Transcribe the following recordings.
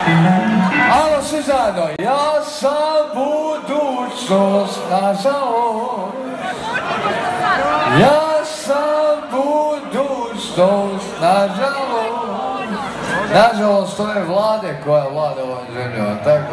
Alo, svi zajedno. Ja sam budućnost, nažalost. Ja sam budućnost, nažalost. Nažalost, to je vlade koja vlada ovom zemljom, tako?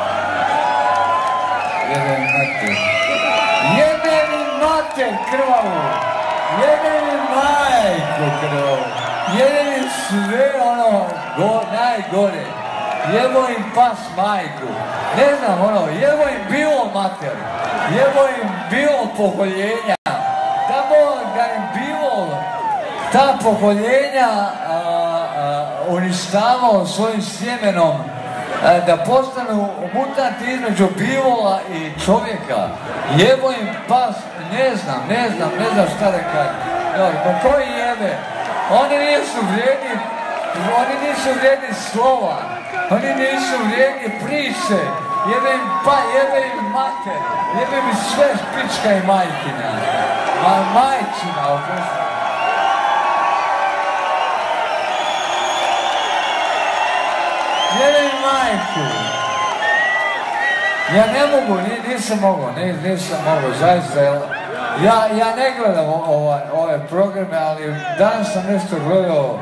Jebe mi mater krvavu, jebe mi majku krvavu, jebe mi sve ono najgore, jebo im pas majku, ne znam ono, jebo im bilo mater, jebo im bilo pokoljenja, da im bilo ta pokoljenja uništavao svojim sjemenom, da postanu mutanti između bivola i čovjeka. Jebo im pas, ne znam šta da kažem. Pa koji jebe? Oni nisu vrijedni slova, oni nisu vrijedni priče. Jebe im mater, jebe mi sve špička i majkina. Majčina, oprosti. Jebe mi majku. Ja ne mogu, nisam mogao, zaista. Ja ne gledam ove programe, ali danas sam nešto gledao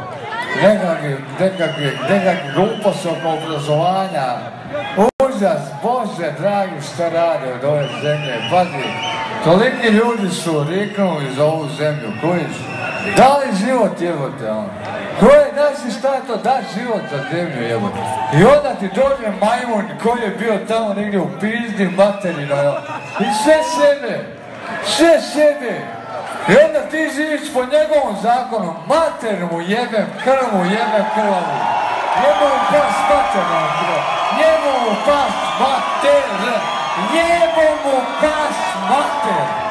nekakve gluposti oko obrazovanja. Užas, Bože dragi, šta rade od ove zemlje. Pazi, toliki ljudi su riknuli za ovu zemlju, koji su. Da li život jebote ono? Znaš šta je to, da život za zemlju jebote. I onda ti dođe majmun koji je bio tamo negdje u pizdi materina i sve sebe. I onda ti živiš po njegovom zakonu, mater mu jebem, krv mu jebem krvavu. Jebo mu pas mater nam krv. Jebo mu pas mater. Jebo mu pas mater.